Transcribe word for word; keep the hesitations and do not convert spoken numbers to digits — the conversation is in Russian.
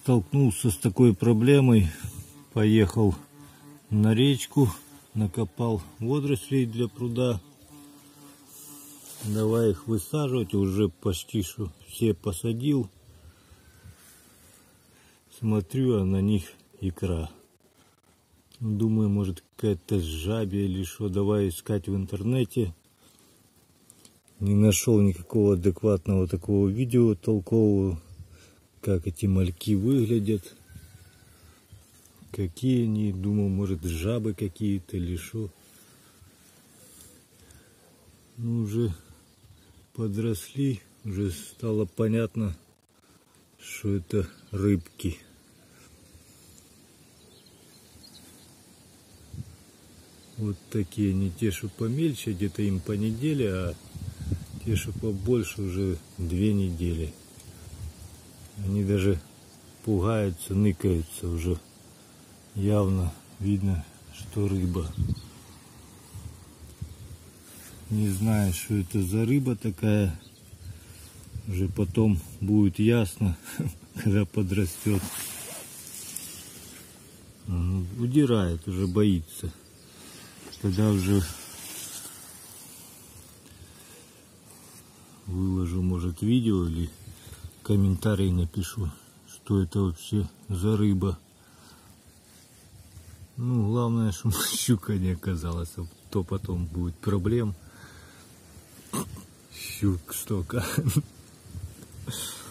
Столкнулся с такой проблемой. Поехал на речку, накопал водорослей для пруда. Давай их высаживать, уже почти что все посадил. Смотрю, а на них икра. Думаю, может какая-то жабья или что. Давай искать в интернете. Не нашел никакого адекватного такого видео толкового, как эти мальки выглядят. Какие они, думал, может жабы какие-то или что. Ну, уже подросли, уже стало понятно, что это рыбки. Вот такие, не те, что помельче, где-то им по неделе, а те, что побольше, уже две недели. Они даже пугаются, ныкаются уже. Явно видно, что рыба. Не знаю, что это за рыба такая. Уже потом будет ясно, когда подрастет. Удирает, уже боится. Тогда уже выложу, может, видео или комментарий напишу, что это вообще за рыба. Ну, главное, чтобы щука не оказалась, а то потом будет проблем. Щук столько.